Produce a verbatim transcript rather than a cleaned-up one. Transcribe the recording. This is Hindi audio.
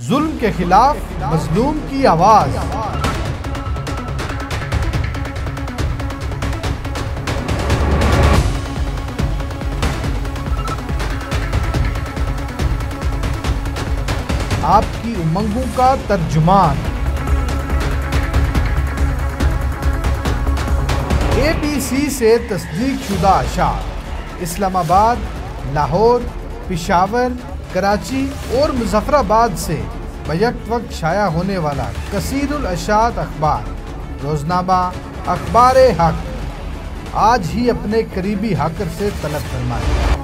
जुल्म के खिलाफ मजलूम की आवाज। आपकी उमंगों का तर्जुमान। ए बी सी से तस्दीक शुदा अशार इस्लामाबाद, लाहौर, पेशावर, कराची और मुजफ्फराबाद से बैक वक्त शाया होने वाला कसीरुल अशात अखबार रोजनामा अखबार हक आज ही अपने करीबी हाकर से तलब फरमाए।